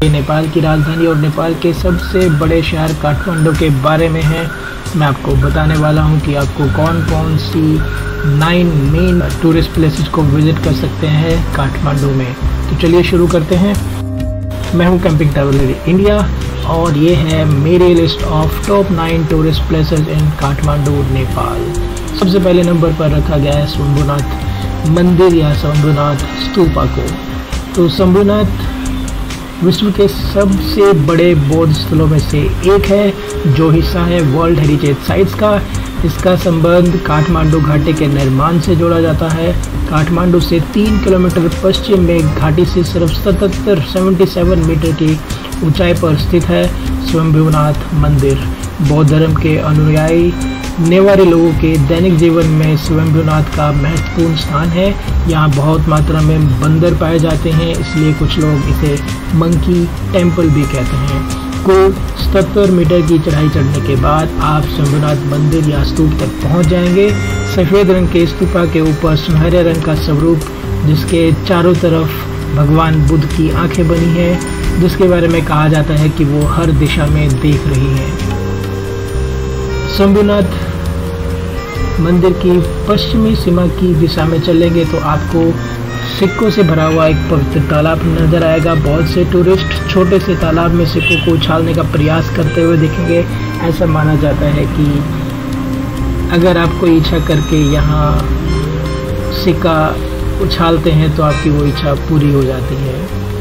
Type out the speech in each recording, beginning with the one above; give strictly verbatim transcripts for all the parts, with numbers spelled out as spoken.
नेपाल की राजधानी और नेपाल के सबसे बड़े शहर काठमांडू के बारे में है। मैं आपको बताने वाला हूं कि आपको कौन कौन सी नाइन मेन टूरिस्ट प्लेसेस को विजिट कर सकते हैं काठमांडू में। तो चलिए शुरू करते हैं। मैं हूं कैंपिंग ट्रैवलर इंडिया और ये है मेरी list of top nine tourist places in Kathmandu Nepal. सबसे पहले नंबर पर रखा गया है शंभुनाथ मंदिर या शंभुनाथ स्तूपा को। तो शंभुनाथ विश्व के सबसे बड़े बौद्ध स्थलों में से एक है जो हिस्सा है वर्ल्ड हेरिटेज साइट्स का। इसका संबंध काठमांडू घाटी के निर्माण से जोड़ा जाता है। काठमांडू से तीन किलोमीटर पश्चिम में घाटी से सिर्फ सतहत्तर सतहत्तर मीटर की ऊंचाई पर स्थित है शंभुनाथ मंदिर। बौद्ध धर्म के अनुयायी नेवारी लोगों के दैनिक जीवन में शंभुनाथ का महत्वपूर्ण स्थान है। यहाँ बहुत मात्रा में बंदर पाए जाते हैं, इसलिए कुछ लोग इसे मंकी टेम्पल भी कहते हैं। कुल सतहत्तर मीटर की चढ़ाई चढ़ने के बाद आप शंभुनाथ मंदिर या स्तूप तक पहुँच जाएंगे। सफ़ेद रंग के स्तूपा के ऊपर सुनहरे रंग का स्वरूप जिसके चारों तरफ भगवान बुद्ध की आंखें बनी हैं, जिसके बारे में कहा जाता है कि वो हर दिशा में देख रही हैं। शंभुनाथ मंदिर की पश्चिमी सीमा की दिशा में चलेंगे तो आपको सिक्कों से भरा हुआ एक पवित्र तालाब नजर आएगा। बहुत से टूरिस्ट छोटे से तालाब में सिक्कों को उछालने का प्रयास करते हुए दिखेंगे। ऐसा माना जाता है कि अगर आप कोई इच्छा करके यहाँ सिक्का उछालते हैं तो आपकी वो इच्छा पूरी हो जाती है।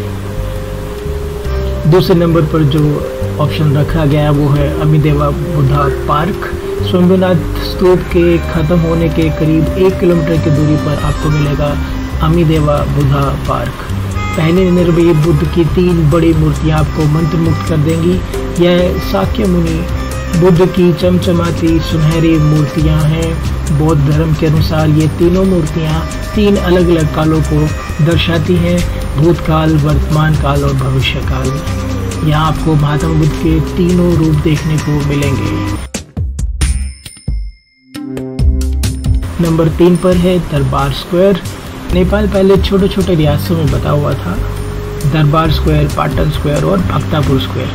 दूसरे नंबर पर जो ऑप्शन रखा गया है वो है अमिदेवा बुद्धा पार्क। शंभुनाथ स्तूप के खत्म होने के करीब एक किलोमीटर की दूरी पर आपको मिलेगा अमिदेवा बुद्धा पार्क। पहले निर्भय बुद्ध की तीन बड़ी मूर्तियां आपको मंत्रमुग्ध कर देंगी। यह शाक्य मुनि बुद्ध की चमचमाती सुनहरी मूर्तियां हैं। बौद्ध धर्म के अनुसार ये तीनों मूर्तियां तीन अलग अलग कालों को दर्शाती हैं, भूतकाल, वर्तमान काल और भविष्य काल। यहाँ आपको महात्मा बुद्ध के तीनों रूप देखने को मिलेंगे। नंबर तीन पर है दरबार स्क्वायर। नेपाल पहले छोटे छोटे रियासतों में बटा हुआ था। दरबार स्क्वायर, पाटन स्क्वायर और भक्तापुर स्क्वायर।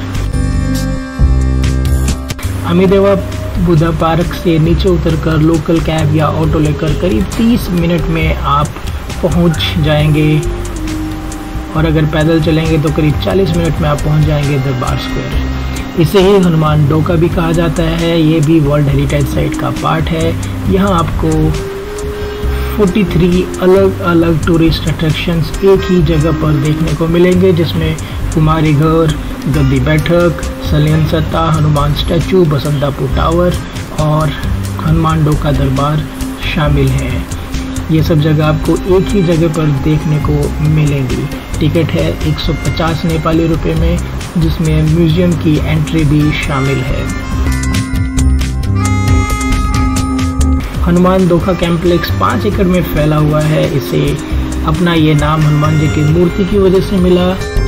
अमिदेवा बुद्धा पार्क से नीचे उतरकर लोकल कैब या ऑटो लेकर करीब तीस मिनट में आप पहुंच जाएंगे और अगर पैदल चलेंगे तो करीब चालीस मिनट में आप पहुंच जाएंगे दरबार स्क्वायर। इसे ही हनुमान डोका भी कहा जाता है। ये भी वर्ल्ड हेरिटेज साइट का पार्ट है। यहाँ आपको तैंतालीस अलग अलग टूरिस्ट अट्रैक्शंस एक ही जगह पर देखने को मिलेंगे, जिसमें कुमारी घर, गद्दी बैठक, सलियन सत्ता, हनुमान स्टैचू, बसंतापुर टावर और हनुमान डोका दरबार शामिल हैं। ये सब जगह आपको एक ही जगह पर देखने को मिलेंगी। टिकट है एक सौ पचास नेपाली रुपए में, जिसमें म्यूजियम की एंट्री भी शामिल है। हनुमान डोका कॉम्प्लेक्स पाँच एकड़ में फैला हुआ है। इसे अपना ये नाम हनुमान जी की मूर्ति की वजह से मिला।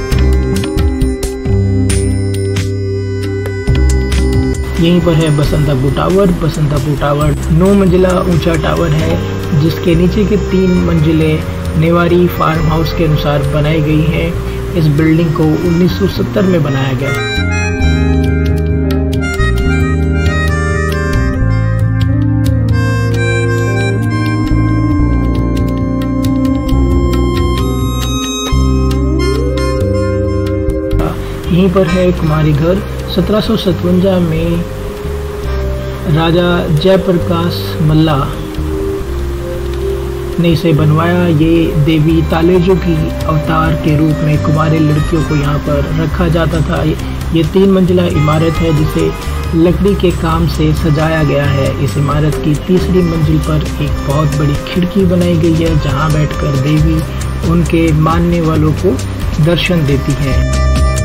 यहीं पर है बसंतापुर टावर। बसंतापुर टावर नौ मंजिला ऊंचा टावर है, जिसके नीचे के तीन मंजिलें नेवारी फार्म हाउस के अनुसार बनाई गई हैं। इस बिल्डिंग को उन्नीस सौ सत्तर में बनाया गया। यहीं पर है कुमारी घर। सत्रह सौ सतवंजा में राजा जयप्रकाश मल्ला ने इसे बनवाया। ये देवी तालेजो की अवतार के रूप में कुमारी लड़कियों को यहाँ पर रखा जाता था। ये तीन मंजिला इमारत है जिसे लकड़ी के काम से सजाया गया है। इस इमारत की तीसरी मंजिल पर एक बहुत बड़ी खिड़की बनाई गई है, जहाँ बैठकर देवी उनके मानने वालों को दर्शन देती है।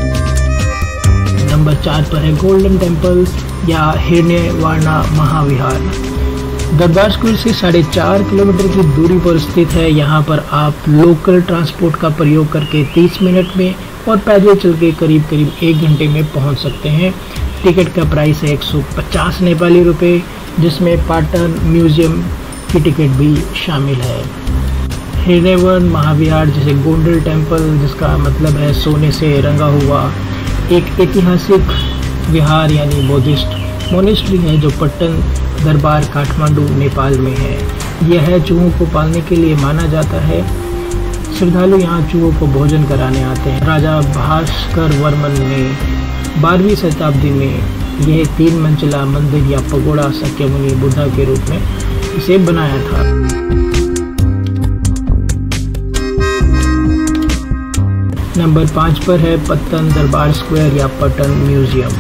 नंबर चार पर है गोल्डन टेम्पल या हिरण्यवर्णा महाविहार। दरबार स्क्वायर से साढ़े चार किलोमीटर की दूरी पर स्थित है। यहाँ पर आप लोकल ट्रांसपोर्ट का प्रयोग करके तीस मिनट में और पैदल चल के करीब करीब एक घंटे में पहुँच सकते हैं। टिकट का प्राइस है एक सौ पचास नेपाली रुपए, जिसमें पाटन म्यूजियम की टिकट भी शामिल है। हिरेवन महाविहार जैसे गोल्डन टेम्पल, जिसका मतलब है सोने से रंगा हुआ, एक ऐतिहासिक विहार यानी बौद्धिस्ट मोनेस्ट्री है जो पट्टन दरबार काठमांडू नेपाल में है। यह चूहों को पालने के लिए माना जाता है। श्रद्धालु यहाँ चूहों को भोजन कराने आते हैं। राजा भास्कर वर्मन ने बारहवीं शताब्दी में यह तीन मंजिला मंदिर या पगोड़ा शाक्यमुनि बुद्धा के रूप में इसे बनाया था। नंबर पाँच पर है पत्तन दरबार स्क्वायर या पट्टन म्यूजियम।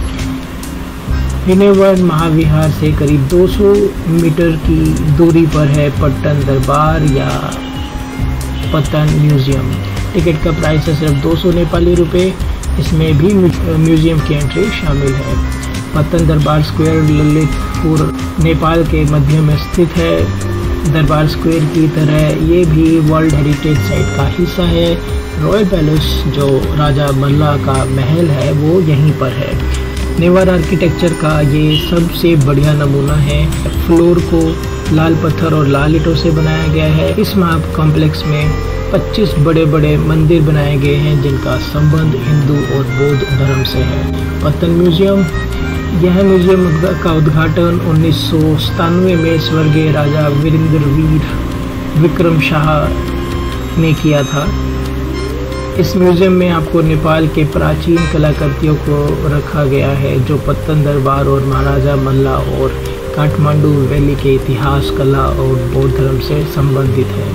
हिरेवन महाविहार से करीब दो सौ मीटर की दूरी पर है पट्टन दरबार या पत्तन म्यूजियम। टिकट का प्राइस है सिर्फ दो सौ नेपाली रुपए। इसमें भी म्यूजियम की एंट्री शामिल है। पत्तन दरबार स्क्वायर ललितपुर नेपाल के मध्य में स्थित है। दरबार स्क्वायर की तरह ये भी वर्ल्ड हेरिटेज साइट का हिस्सा है। रॉयल पैलेस जो राजा मल्ला का महल है वो यहीं पर है। नेवार आर्किटेक्चर का ये सबसे बढ़िया नमूना है। फ्लोर को लाल पत्थर और लाल ईंटों से बनाया गया है। इस महा कॉम्प्लेक्स में पच्चीस बड़े बड़े मंदिर बनाए गए हैं जिनका संबंध हिंदू और बौद्ध धर्म से है। पत्तन म्यूजियम, यह म्यूजियम का उद्घाटन उन्नीस सौ सतानवे में स्वर्गीय राजा वीरेंद्रवीर विक्रम शाह ने किया था। इस म्यूजियम में आपको नेपाल के प्राचीन कलाकृतियों को रखा गया है जो पत्तन दरबार और महाराजा मल्ला और काठमांडू वैली के इतिहास, कला और बौद्ध धर्म से संबंधित है।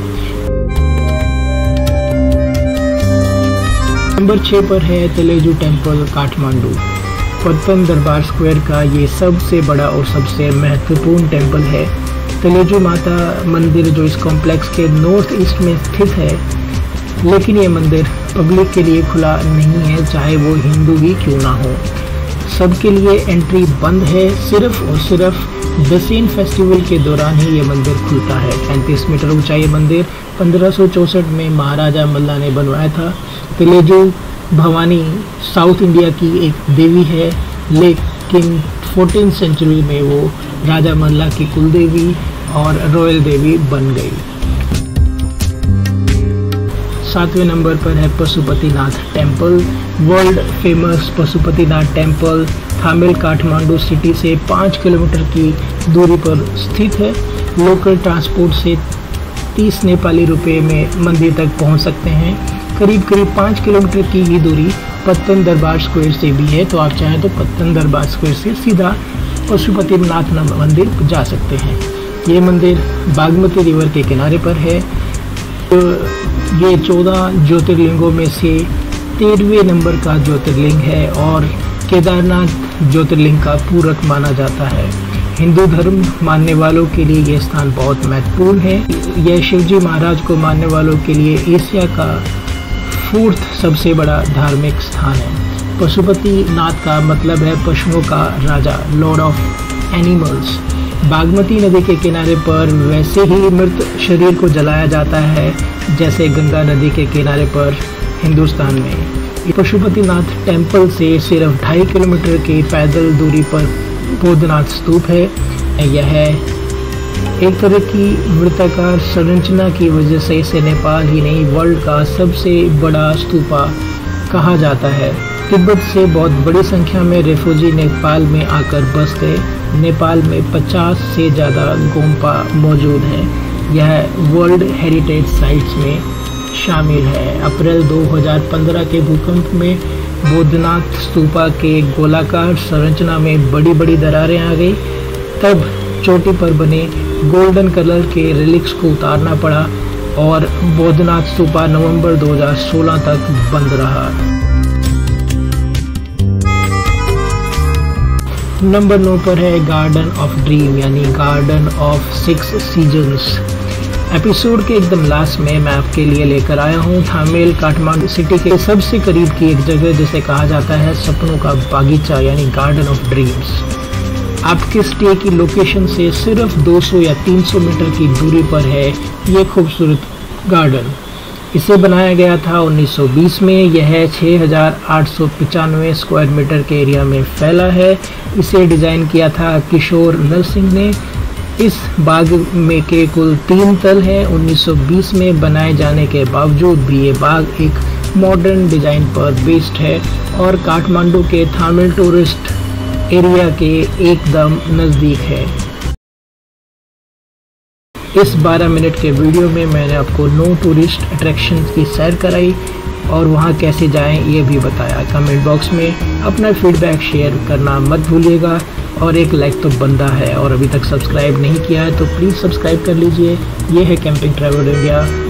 नंबर छः पर है तेलेजू टेम्पल काठमांडू। पत्तन दरबार स्क्वायर का ये सबसे बड़ा और सबसे महत्वपूर्ण टेम्पल है। तेलेजू माता मंदिर जो इस कॉम्प्लेक्स के नॉर्थ ईस्ट में स्थित है, लेकिन ये मंदिर पब्लिक के लिए खुला नहीं है, चाहे वो हिंदू ही क्यों ना हो। सबके लिए एंट्री बंद है। सिर्फ और सिर्फ दशैन फेस्टिवल के दौरान ही ये मंदिर खुलता है। पैंतीस मीटर ऊंचा ये मंदिर पंद्रह सौ चौसठ में महाराजा मल्ला ने बनवाया था। तेलेजू भवानी साउथ इंडिया की एक देवी है, लेकिन फोर्टीन सेंचुरी में वो राजा मल्ला की कुलदेवी और रॉयल देवी बन गई। सातवें नंबर पर है Pashupatinath temple. World famous Pashupatinath temple Thamel Kathmandu city से पाँच किलोमीटर की दूरी पर स्थित है। लोकल ट्रांसपोर्ट से तीस नेपाली रुपए में मंदिर तक पहुंच सकते हैं। करीब करीब पाँच किलोमीटर की ही दूरी पत्तन दरबार स्क्वायर से भी है, तो आप चाहें तो पत्तन दरबार स्क्वायर से सीधा पशुपतिनाथ मंदिर जा सकते हैं। ये मंदिर बागमती रिवर के किनारे पर है। तो ये चौदह ज्योतिर्लिंगों में से तेरहवें नंबर का ज्योतिर्लिंग है और केदारनाथ ज्योतिर्लिंग का पूरक माना जाता है। हिंदू धर्म मानने वालों के लिए यह स्थान बहुत महत्वपूर्ण है। यह शिवजी महाराज को मानने वालों के लिए एशिया का फोर्थ सबसे बड़ा धार्मिक स्थान है। पशुपति नाथ का मतलब है पशुओं का राजा, लॉर्ड ऑफ एनिमल्स। बागमती नदी के किनारे पर वैसे ही मृत शरीर को जलाया जाता है जैसे गंगा नदी के किनारे पर हिंदुस्तान में। पशुपतिनाथ टेम्पल से सिर्फ ढाई किलोमीटर की पैदल दूरी पर बौद्धनाथ स्तूप है। यह एक तरह की वृत्ताकार संरचना की वजह से इसे नेपाल ही नहीं वर्ल्ड का सबसे बड़ा स्तूपा कहा जाता है। तिब्बत से बहुत बड़ी संख्या में रेफ्यूजी नेपाल में आकर बस गए। नेपाल में पचास से ज़्यादा गोम्पा मौजूद हैं। यह वर्ल्ड हेरिटेज साइट्स में शामिल है। अप्रैल दो हज़ार पंद्रह के भूकंप में बौद्धनाथ स्तूपा के गोलाकार संरचना में बड़ी बड़ी दरारें आ गई। तब चोटी पर बने गोल्डन कलर के रिलिक्स को उतारना पड़ा और बौद्धनाथ स्तूपा नवंबर दो हज़ार सोलह तक बंद रहा। नंबर नौ पर है गार्डन ऑफ ड्रीम यानी garden of six seasons. Episode के एकदम लास्ट में मैं आपके लिए लेकर आया हूँ थामेल काठमांडू सिटी के सबसे करीब की एक जगह जिसे कहा जाता है सपनों का बागीचा यानी गार्डन ऑफ ड्रीम्स। आपके स्टे की लोकेशन से सिर्फ दो सौ या तीन सौ मीटर की दूरी पर है ये खूबसूरत गार्डन। इसे बनाया गया था उन्नीस सौ बीस में। यह छः हज़ार आठ सौ पचानवे स्क्वायर मीटर के एरिया में फैला है। इसे डिज़ाइन किया था किशोर नरसिंह ने। इस बाग में के कुल तीन तल हैं। उन्नीस सौ बीस में बनाए जाने के बावजूद भी ये बाग एक मॉडर्न डिजाइन पर बेस्ड है और काठमांडू के थामिल टूरिस्ट एरिया के एकदम नज़दीक है। इस बारह मिनट के वीडियो में मैंने आपको नौ टूरिस्ट अट्रैक्शन की सैर कराई और वहाँ कैसे जाएं ये भी बताया। कमेंट बॉक्स में अपना फीडबैक शेयर करना मत भूलिएगा और एक लाइक तो बनता है और अभी तक सब्सक्राइब नहीं किया है तो प्लीज़ सब्सक्राइब कर लीजिए। ये है कैंपिंग ट्रैवल इंडिया।